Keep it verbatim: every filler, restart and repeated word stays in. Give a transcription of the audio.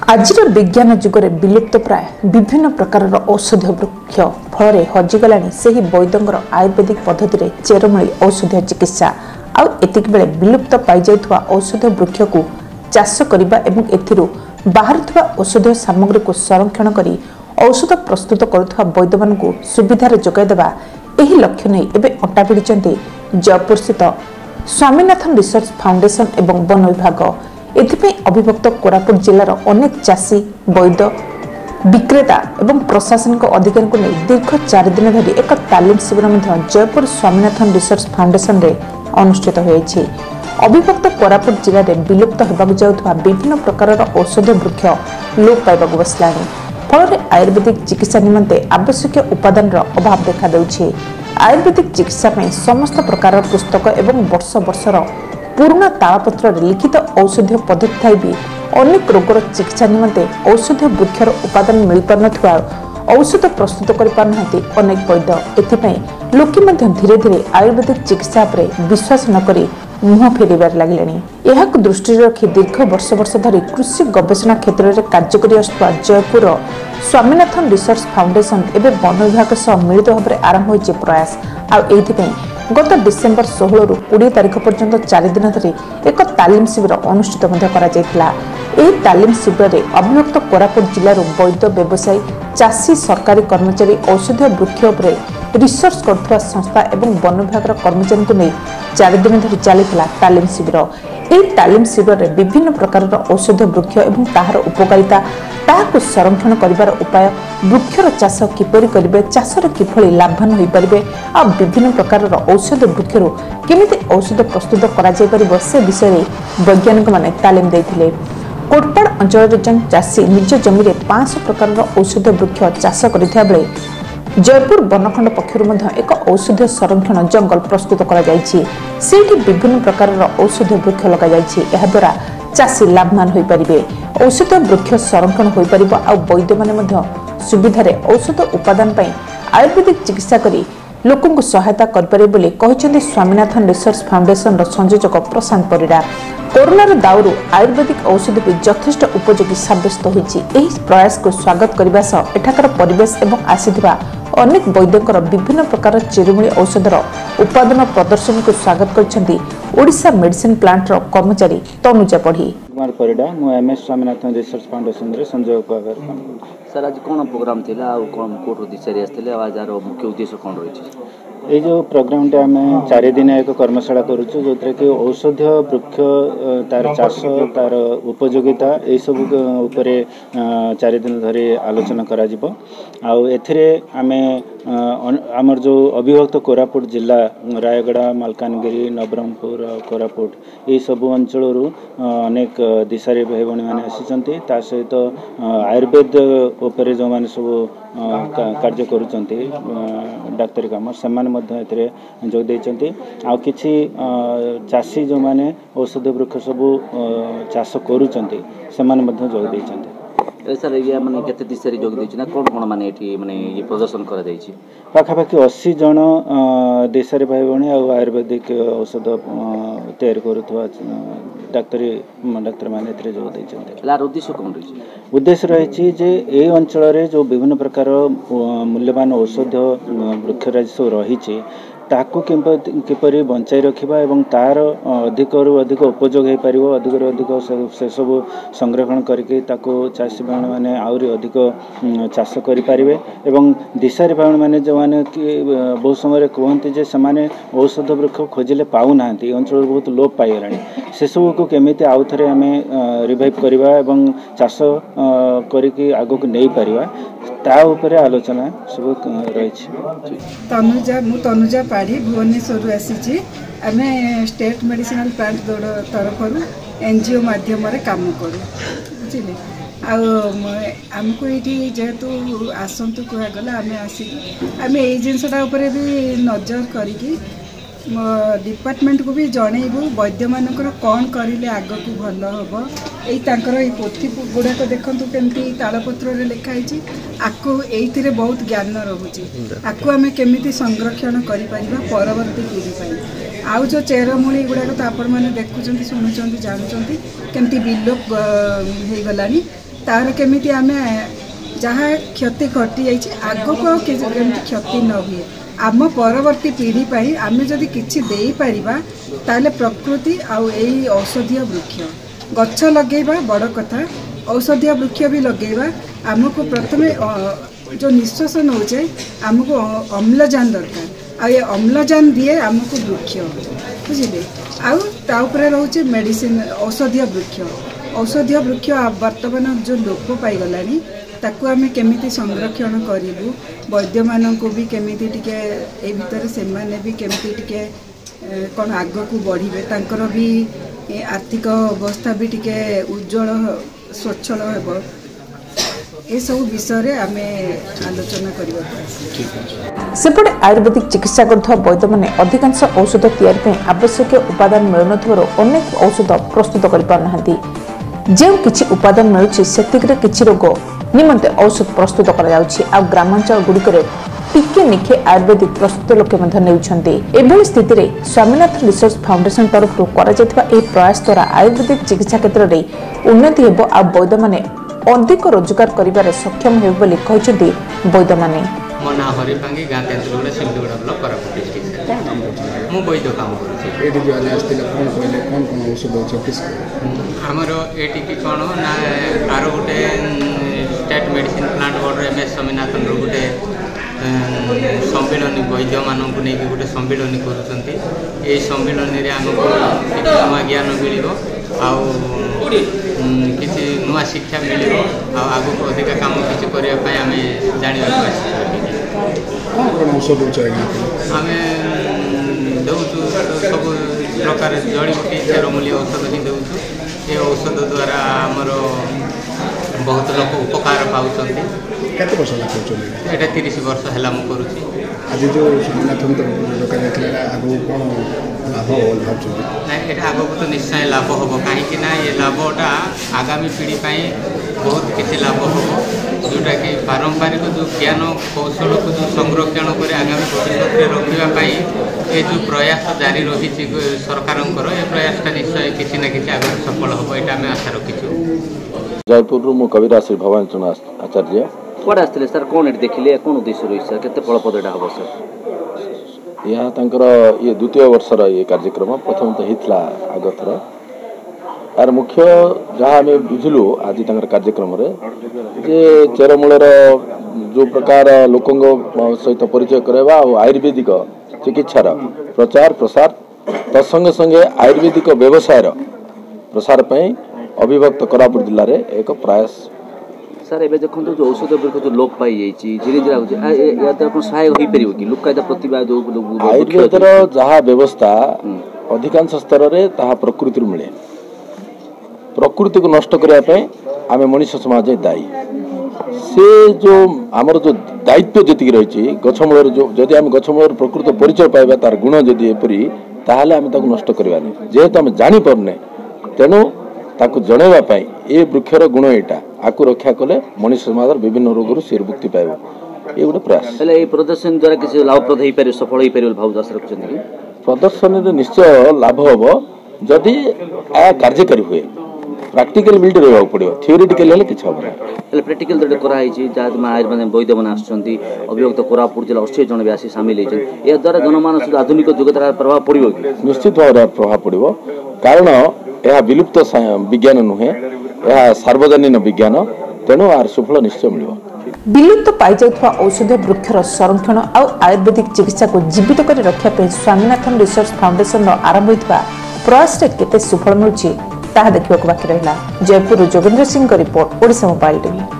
आज विज्ञान जुगरे विलुप्त प्राय विभिन्न प्रकार औषधीय वृक्ष फल हजिगला से ही वैद्यर आयुर्वेदिक पद्धति में चेरमूली औषधीय चिकित्सा आउ एतिक बेले विलुप्त पाई जाइथुवा औषधीय वृक्ष को चाष करबा एवं एथिरु बाहरुथुवा औषधीय सामग्री को संरक्षण करी औषध प्रस्तुत करुथुवा वैद्य मानकु सुविधार जोगाई देबा एही लक्ष्य नै एबे अटा भिडिचंती जयपुर स्थित स्वामीनाथन रिसर्च फाउंडेशन एवं वन विभाग। एथिपई अभिभक्त कोरापुट जिलार अनेक चाषी वैद्य विक्रेता एवं प्रशासनिक अधिकारी को नहीं दीर्घ चार दिन धरी एक तालीम शिविर जयपुर स्वामीनाथन रिसर्च फाउंडेशन रे अनुष्ठित होइछि। अभिभक्त कोरापुट जिले में विलुप्त होबाक जाउथबा विभिन्न प्रकार औषधीय वृक्ष लोप पाइबाक बसलानी फल आयुर्वेदिक चिकित्सा निमंते आवश्यक उपादान अभाव देखा देउछि। आयुर्वेदिक चिकित्सा में समस्त प्रकार पुस्तक एवं वर्ष वर्षर पुराना तालपत्र लिखित औषधीय पद्धति थाई भी अनेक रोगर चिकित्सा निमंते औषधीय वृक्षर उपादान मिल पार नथिबा औषध प्रस्तुत कर पारनाहांती अनेक वैद्य। एथिपई लोके मध्य धीरे धीरे आयुर्वेदिक चिकित्सा पर विश्वास न करी मुह फेरबार लगिलेनी। एहाक दृष्टि रखी दीर्घ वर्ष वर्ष धरी कृषि गवेषणा क्षेत्र में कार्य करि आसुवा जयपुर स्वामीनाथन रिसर्च फाउंडेशन एवं वन विभाग सह मिलित भाव आरंभ होइछि प्रयास। आ एथिपई गत डिसेम्बर षोहल रु बीस तारिख पर्यंत चार दिन धरी एक तालीम शिविर अनुष्ठित एही तालीम शिविर में अभिभक्त कोरापुट जिलार वैद्य व्यवसायी चाषी सरकारी कर्मचारी औषधीय वृक्ष उपरे रिसर्च करथुवा संस्था एवं वन विभाग कर्मचारी को नहीं चार दिन धरी चलीथिला तालीम शिविर। एही तालीम शिविर में विभिन्न प्रकार औषधीय वृक्ष एवं ताहार उपकारिता ताहाको संरक्षण करिबार उपाय वृक्षर चाष किपरि करिबे चाषर किभଳି लाभवान होई परिबे आ विभिन्न प्रकार औषध वृक्षर केमिति औषध प्रस्तुत करा जाय परिबो से विषय वैज्ञानिक माने तालीम दैथिले। कोटपाड़ अंचल जन चाषी निज जमी में पाँच सौ प्रकार औषधीय वृक्ष चाष करिथिया बेले जयपुर बनखंड पक्षर एक औषधीय संरक्षण जंगल प्रस्तुत करा जायछि। सेठी विभिन्न प्रकार औषधीय वृक्ष लगा जायछि। एहा द्वारा चाषी लाभवान होई परिबे औषधीय वृक्ष संरक्षण होई परिबो आ वैद्य माने मध्य सुविधारे औषध उपादान पई आयुर्वेदिक चिकित्सा करी लोकन को सहायता कर पारे बोले कहिसेंती स्वामीनाथन रिसर्च फाउंडेशन रो संयोजक प्रशांत परिड़ा। कोरोनार दाउरु आयुर्वेदिक औषधि भी यथेष्ट उपयोगी साब्यस्त होइछि। एही प्रयास को स्वागत करबा सह एठाकर परिवेश एवं आसीथिबा अनेक वैद्यकर विभिन्न प्रकार चेरुमूली औषधर उत्पादन प्रदर्शन को स्वागत करछंती ओडिशा मेडिसिन प्लांट रो कर्मचारी तनुजा पढ़ी कुमार परिड़ा। मु एमएस स्वामीनाथन रिसर्च फाउंडेशन रे संयोजक भाବରେ काम करू। सर आज कोन प्रोग्राम थिला आ कोन कोठ दिसरी आस्थिले आज आरो मुख्य उद्देश्य कोन रहिछि? ये जो प्रोग्राम टा आम चार दिन एक कर्मशाला करुचु जो कि औषधीय वृक्ष तार चाष तार उपयोगिता यही सब उपरे चार दिन धरी आलोचना करा जिवो। आउ एथिरे आमे आमर जो अभिभक्त कोरापुट जिला रायगड़ा मालकानगिरी नवरंगपुर कोरापुट ये सब अंचल अनेक दिशारी भाई भाई मैंने आसी ता सहित आयुर्वेद उपरे जो मैंने सब कार्य करुचंती डाक्तरी काम से जोग देइचंती। आ किछि चाषी जो माने औषध वृक्ष सब चाष करुचंती से माने मध्य जोग देइचंती। सर ये माने केते दिसरी जोग देइछ ना कोन कोन माने एठी माने ये प्रदर्शन करा जाइछि? पाखापाखि अस्सी जन देशरे भाई भाई आ आयुर्वेदिक औषध तैयार करुवा डाक्तरी डाक्तर माने एथरे जोग देइचंती। लार उद्देश्य कोन रहिछि? उद्देश्य रही जे ए अंचल रे जो विभिन्न प्रकार मूल्यवान औषध वृक्षराज सब रही ताकू किपरि बंचाई रखिबा एवं तार अधिक रु अधिक उपयोग हो पार अधिक रु अधिक से सब संरक्षण करके ताको चाषी भाई मैंने आहरी अधिक चाष करें एवं दिशारी भाई मैंने जो मैंने बहुत समय कहते जे से औषध वृक्ष खोजिले पाऊना अंचल बहुत लोप पाइगला से सब को केमिति आउ थे आम रिवाइव करवा एवं चाष करिकी आगक नहीं पारिबा ता उपरे आलोचना सब रही। तनुजा मु तनुजा पाड़ी भुवनेश्वर आसी आम स्टेट मेडिसिनल प्लांट तरफ एनजीओ माध्यम काम करूँ बुझे आमको ये जेहेतु आसतु कहगला आम आसिक आम ये जिनसा भी नजर करी डिपार्टमेंट को भी जनइबू वैद्य मानकर कौन करें आग को भल हम यही पोथी गुड़ाक देखूँ केमती तालपत्र लिखाई आपको ये बहुत ज्ञान रोचे आपको आम केमी संरक्षण कर परवर्ती पीढ़ी आउ जो चेरमूली गुड़ाक तो आपण मैंने देखुं शुणुं जानते केमती विलोप हो गलानी तार केमिति आमे जहाँ क्षति घटी जाइए आगको केमिति क्षति न हुए आम परवर्ती पीढ़ी पाई आमे जदि किछि देई परिबा ताले प्रकृति आउ एई औषधीय वृक्ष गछ लगेबा बड़ कथा औषधीय वृक्ष भी लगेबा आमको प्रथमे जो निश्वास नौचे आमको अम्लजान दरकार आ ये अम्लजान दिए आमको वृक्ष बुझिले आउ ता उपरे रहउचे मेडिसिन औषधीय वृक्ष औषधीय वृक्ष वर्तमान जो लोप पाई गलानी ताकू आमे केमिति संरक्षण करिबु वैद्य माननको भी केमिति टिके ए भितर से माने भी केमिति टिके कोन आगो को बढ़िबे तांकर भी आर्थिक अवस्था भी टिके उज्जवल स्वच्छल हेबो ए सब विषय रे आमे आलोचना करबा सेपटे आयुर्वेदिक चिकित्सा करथवा वैद्य माने अधिकांश औषध तैयारी पे आवश्यक उपादान मिलनथवर अनेक औषध प्रस्तुत करि पारनाहंती जे किछि उपादान मिलुछि सेतिकरे किछि रोग निमंते औषध प्रस्तुत करा जाउछि आ ग्रामांचल गुडिकरे टिके निखे आयुर्वेदिक प्रस्तुत लोके मध्य नेउछन्ते एभली स्थिति रे स्वामीनाथन रिसर्च फाउंडेशन तरफ करा जायतबा ए प्रयास द्वारा आयुर्वेदिक चिकित्सा क्षेत्र रे उन्नति हेबो आ वैद्य माने अधिक रोजगार करिबारे सक्षम हेबो बोली कहिसथि वैद्य माने मना हरिपांगी गाँ तेंतुलगुड़ा सिमलगुड़ा ब्लॉक कोरापुट डिस्ट्रिक्ट मु वैद्य काम करूछि एटी जो आज आस्तिला कोन कहले कोन कोन औषध अछि किस हमरो एटी की कोन ना आरो गुटे state medicine plant board M S Swaminathan रो गुटे सम्मेलन वैद्य मानक नहीं गोटे सम्मेलन करुँच ये सम्मेलन में आमको नुआ ज्ञान मिल किसी नुआ शिक्षा मिल आग को अधिक कम किसी करने आम जाना आम दौचु सब प्रकार जड़ी बूटी चेरमूली औषध ही दौचु ये औषध द्वारा आमर बहुत लोग उपकार पाँच केते वर्ष लागुचली एटा तीस वर्ष हैला मु करूची आज जो स्वामीनाथन तरफ देखला आगो कोन लाभ भावछु ना एटा आगो तो निश्चय लाभ होबो काहे कि ना ये लाभटा आगामी पीढ़ी पाई बहुत किसी लाभ होबो जोटा कि पारंपरिक जो ज्ञान कौशल को जो संरक्षण करे आगामी भविष्य रे रखिबा पाई ए जो प्रयास जारी रही सरकारंकर ए प्रयासटा निश्चय किसी ना किसी आगे सफल होबो एटा हम आशा रखिछु जयपुर रु मु कविराज श्री भवानी चंद्र आचार्य कोडा आस्ते सर कोन एट देखिले कोन उद्देश्य रही सर केते फलपदटा हबो सर यहाँ तांकर ये द्वितीय वर्षर ये कार्यक्रम प्रथम तो हितला आगथर यार मुख्य जहाँ आम बुझलु आज तांकर कार्यक्रम रे जे चेरमूलर जो प्रकार लोकंग सहित परिचय करवा और आयुर्वेदिक चिकित्सार प्रचार प्रसार तत्संगे संगे आयुर्वेदिक व्यवसायर प्रसार पई अभिभक्त कोरापुट जिले में एक प्रयास सर एबे देखो जो औषध वृक्ष जो लोप पाई जाइए धीरे धीरे या तो सहायक हो पार कि लोक प्रतिभा जो आयुर्वेदर जहाँ व्यवस्था अधिकांश स्तर में ताहा प्रकृति मिले प्रकृति को नष्ट करने आम मनुष्य समाज दायी से जो आमर जो दायित्व जी रही गछमूल जो जदि आम गछमूल प्रकृत परिचय पाइबा तार गुण जदि एपरी ताहले आम ताकू नष्ट करवानी जेहेतु आम जानी पारने तेणु ताकू जनइबा पाई ए वृक्षर गुण एटा आकु रक्षा कले मनुष्य समाज विभिन्न रोग से मुक्ति पाइब ये गोटे प्रयास हेले ए प्रदर्शन द्वारा किसी लाभप्रद हो पारे सफल हो पारे भाव आशा रखुछन कि प्रदर्शन रे निश्चय लाभ हबो जदि आ कार्यकारी हुए प्रैक्टिकल बिल्ड रहबा पड़ियो थियोरेटिकल हेले किछ हबो हेले प्रैक्टिकल दडे करा हिची जात मा आयुर्वेद वैद्य मन आछंती अभियुक्त कोरापुट जिला अस्सी जन व्यासी शामिल होइछन ए द्वारा जनमानस आधुनिक युगतार प्रभाव पड़ियो कि निश्चित भाव प्रभाव पड़ियो कारण यह विलुप्त विज्ञान नुहे यह सार्वजनीन विज्ञान तेणु आर सुफल निश्चय मिल विलुप्त पाई जाइथवा औषध वृक्षर संरक्षण और आयुर्वेदिक चिकित्सा को जीवित कर रखा पे स्वामीनाथन रिसर्च फाउंडेशन आरंभ होइथवा प्रयास रे केते सुफल मिलुछि ताहा देखिବାକୁ बाकी रहिला। Jeypore Jogendra Singh report Odisha mobile TV.